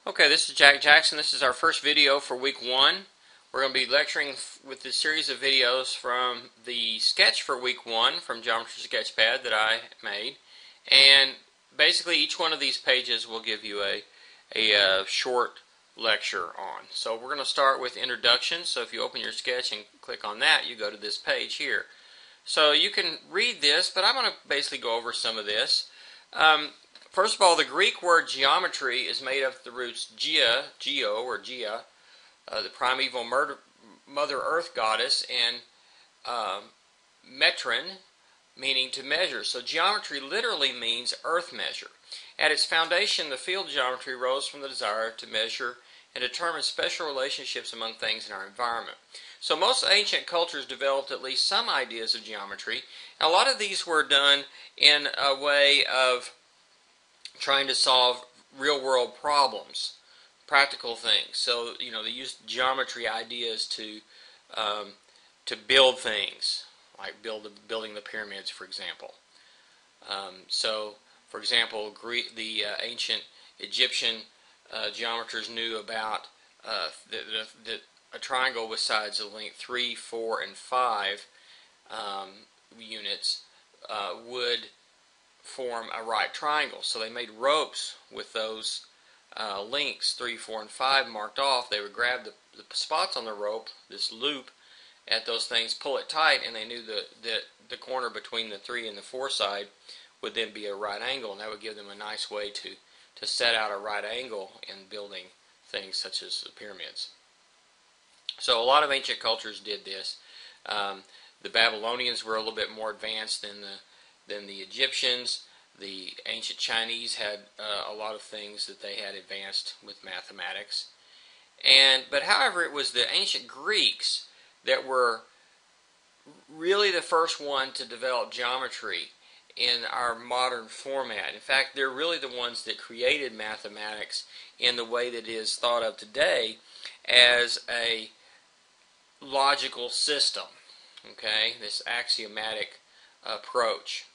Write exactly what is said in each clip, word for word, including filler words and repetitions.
Okay, this is Jack Jackson. This is our first video for week one. We're going to be lecturing with this series of videos from the sketch for week one from Geometry Sketchpad that I made. And basically each one of these pages will give you a, a, uh short lecture on. So we're going to start with introduction. So if you open your sketch and click on that, you go to this page here. So you can read this, but I'm going to basically go over some of this. Um, First of all, the Greek word geometry is made of the roots Gia, Geo, or Gia, uh, the primeval murder, Mother Earth goddess, and um, metron, meaning to measure. So geometry literally means earth measure. At its foundation, the field geometry rose from the desire to measure and determine special relationships among things in our environment. So most ancient cultures developed at least some ideas of geometry. And a lot of these were done in a way of trying to solve real-world problems, practical things. So, you know, they used geometry ideas to um, to build things, like build the, building the pyramids, for example. Um, so, for example, Greek, the uh, ancient Egyptian uh, geometers knew about uh, that a triangle with sides of length three, four, and five um, units uh, would form a right triangle. So they made ropes with those uh, links, three, four, and five marked off. They would grab the, the spots on the rope, this loop, at those things, pull it tight, and they knew that the, the corner between the three and the four side would then be a right angle, and that would give them a nice way to, to set out a right angle in building things such as the pyramids. So a lot of ancient cultures did this. Um, the Babylonians were a little bit more advanced than the than the Egyptians. The ancient Chinese had uh, a lot of things that they had advanced with mathematics. And but however, it was the ancient Greeks that were really the first one to develop geometry in our modern format. In fact, they're really the ones that created mathematics in the way that it is thought of today as a logical system. Okay, this axiomatic approach.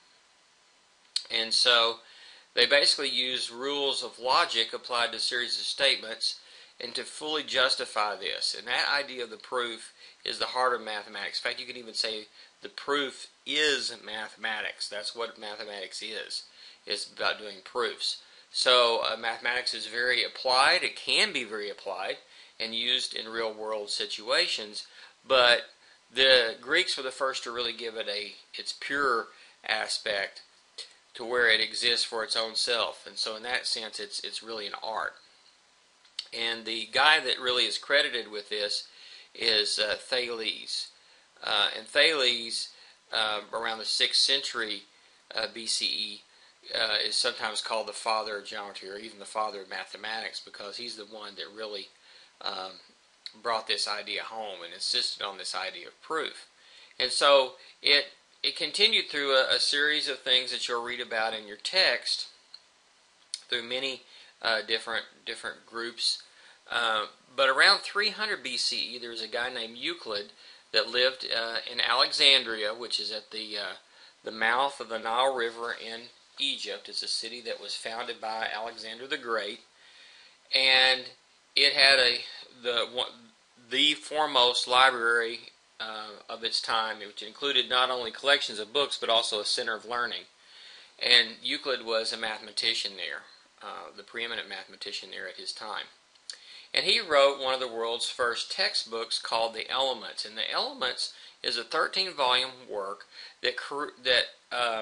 And so they basically use rules of logic applied to a series of statements and to fully justify this. And that idea of the proof is the heart of mathematics. In fact, you can even say the proof is mathematics. That's what mathematics is. It's about doing proofs. So uh, mathematics is very applied. It can be very applied and used in real world situations. But the Greeks were the first to really give it a its pure aspect, to where it exists for its own self. And so in that sense, it's it's really an art. And the guy that really is credited with this is uh, Thales. Uh, and Thales, uh, around the sixth century uh, B C E, uh, is sometimes called the father of geometry, or even the father of mathematics, because he's the one that really um, brought this idea home and insisted on this idea of proof. And so it It continued through a, a series of things that you'll read about in your text, through many uh, different different groups. Uh, but around three hundred B C E, there was a guy named Euclid that lived uh, in Alexandria, which is at the uh, the mouth of the Nile River in Egypt. It's a city that was founded by Alexander the Great, and it had a the one, the foremost library Uh, of its time, which included not only collections of books but also a center of learning. And Euclid was a mathematician there, uh, the preeminent mathematician there at his time. And he wrote one of the world's first textbooks called The Elements. And The Elements is a thirteen volume work that that um,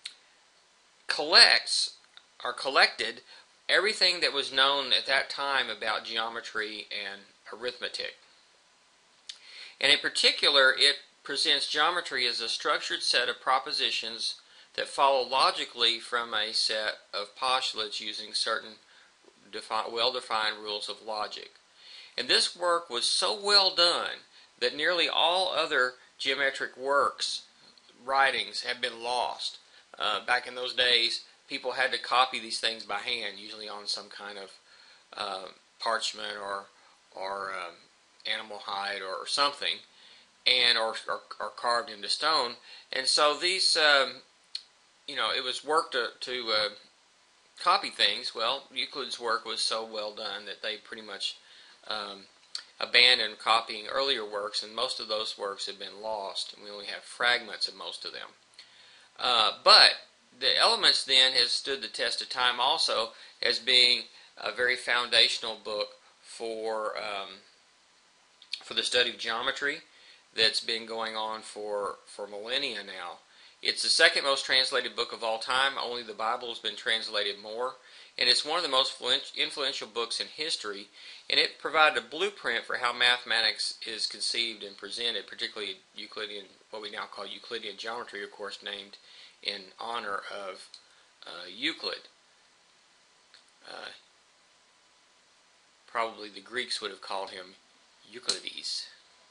collects or collected everything that was known at that time about geometry and arithmetic. And in particular, it presents geometry as a structured set of propositions that follow logically from a set of postulates using certain well-defined rules of logic. And this work was so well done that nearly all other geometric works, writings, have been lost. Uh, back in those days, people had to copy these things by hand, usually on some kind of uh, parchment or or um, animal hide or something, and or, or, or carved into stone. And so these, um, you know, it was work to to, uh, copy things, well, Euclid's work was so well done that they pretty much um, abandoned copying earlier works, and most of those works have been lost, and we only have fragments of most of them. Uh, but the Elements then has stood the test of time also as being a very foundational book for um, for the study of geometry that's been going on for, for millennia now. It's the second most translated book of all time. Only the Bible has been translated more. And it's one of the most influential books in history. And it provided a blueprint for how mathematics is conceived and presented, particularly Euclidean, what we now call Euclidean geometry, of course, named in honor of uh, Euclid. Uh, probably the Greeks would have called him Euclides,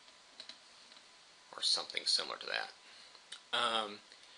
or something similar to that. Um,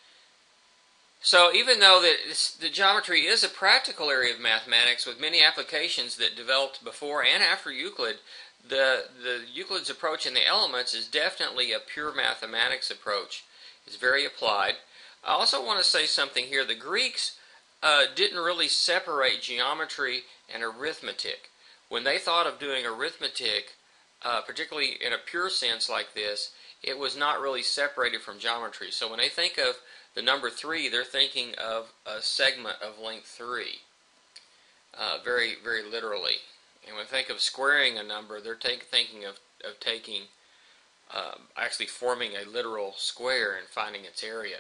so even though that the geometry is a practical area of mathematics with many applications that developed before and after Euclid, the, the Euclid's approach in the Elements is definitely a pure mathematics approach. It's very applied. I also want to say something here. The Greeks uh, didn't really separate geometry and arithmetic. When they thought of doing arithmetic, uh, particularly in a pure sense like this, it was not really separated from geometry. So when they think of the number three, they're thinking of a segment of length three, uh, very, very literally. And when they think of squaring a number, they're take, thinking of, of taking, uh, actually forming a literal square and finding its area.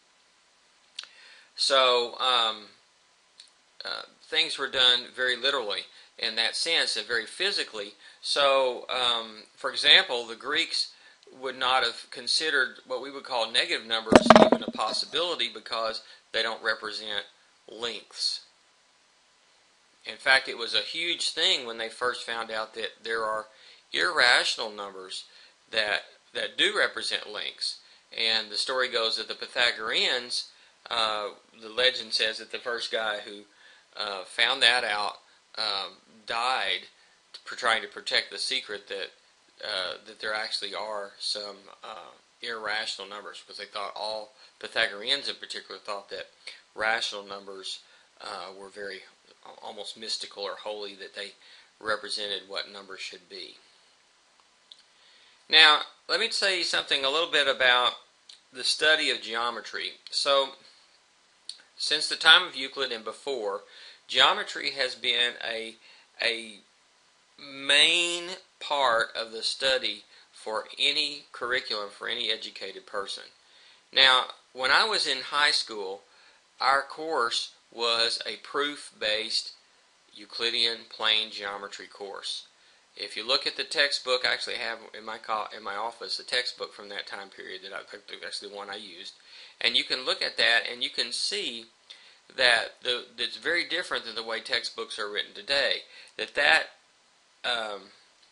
So um, uh, things were done very literally in that sense and very physically. So, um, for example, the Greeks would not have considered what we would call negative numbers even a possibility because they don't represent lengths. In fact, it was a huge thing when they first found out that there are irrational numbers that that do represent lengths. And the story goes that the Pythagoreans, uh, the legend says that the first guy who uh, found that out um, died for trying to protect the secret that Uh, that there actually are some uh, irrational numbers, because they thought all Pythagoreans in particular thought that rational numbers uh, were very almost mystical or holy, that they represented what numbers should be. Now, let me tell you something a little bit about the study of geometry. So, since the time of Euclid and before, geometry has been a a main part of the study for any curriculum, for any educated person. Now, when I was in high school, our course was a proof-based Euclidean plane geometry course. If you look at the textbook, I actually have in my in my office a textbook from that time period that I actually the one I used, and you can look at that and you can see that the that's very different than the way textbooks are written today. That that um,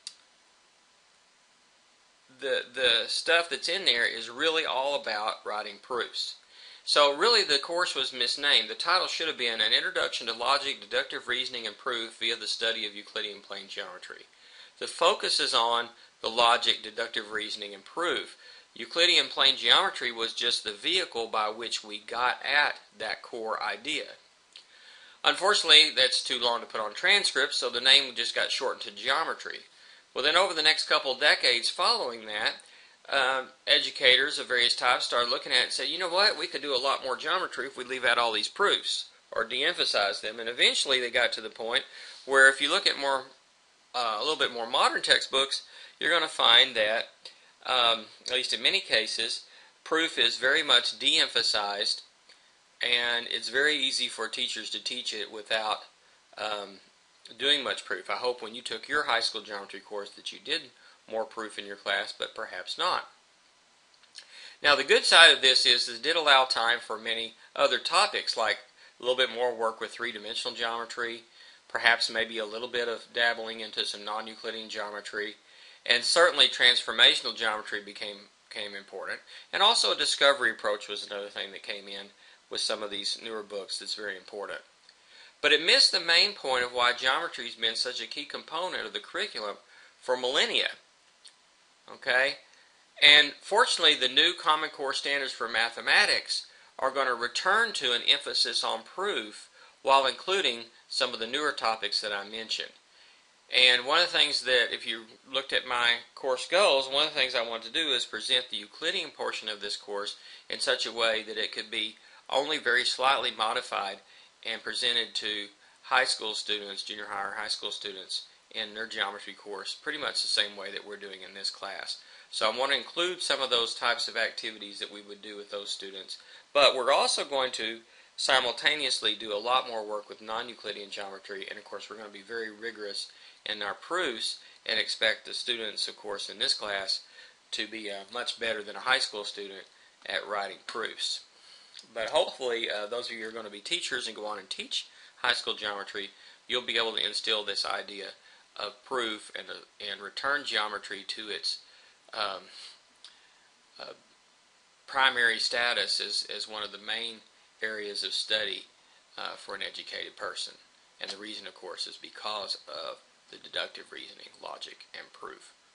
the the stuff that's in there is really all about writing proofs. So really the course was misnamed. The title should have been An Introduction to Logic, Deductive Reasoning, and Proof via the Study of Euclidean Plane Geometry. The focus is on the logic, deductive reasoning, and proof. Euclidean plane geometry was just the vehicle by which we got at that core idea. Unfortunately, that's too long to put on transcripts, so the name just got shortened to geometry. Well, then over the next couple of decades following that, uh, educators of various types started looking at it and said, you know what, we could do a lot more geometry if we leave out all these proofs or de-emphasize them. And eventually they got to the point where if you look at more, uh, a little bit more modern textbooks, you're going to find that, um, at least in many cases, proof is very much de-emphasized, and it's very easy for teachers to teach it without um, doing much proof. I hope when you took your high school geometry course that you did more proof in your class, but perhaps not. Now the good side of this is that it did allow time for many other topics, like a little bit more work with three-dimensional geometry, perhaps maybe a little bit of dabbling into some non-Euclidean geometry, and certainly transformational geometry became, became important. And also a discovery approach was another thing that came in with some of these newer books that's very important. But it missed the main point of why geometry has been such a key component of the curriculum for millennia. Okay? And fortunately, the new Common Core standards for mathematics are going to return to an emphasis on proof while including some of the newer topics that I mentioned. And one of the things that, if you looked at my course goals, one of the things I want to do is present the Euclidean portion of this course in such a way that it could be only very slightly modified and presented to high school students, junior high or high school students, in their geometry course pretty much the same way that we're doing in this class. So I want to include some of those types of activities that we would do with those students, but we're also going to simultaneously do a lot more work with non-Euclidean geometry, and of course we're going to be very rigorous in our proofs and expect the students, of course, in this class to be uh, much better than a high school student at writing proofs. But hopefully uh, those of you who are going to be teachers and go on and teach high school geometry, you'll be able to instill this idea of proof and, uh, and return geometry to its um, uh, primary status as, as one of the main areas of study uh, for an educated person. And the reason, of course, is because of the deductive reasoning, logic, and proof.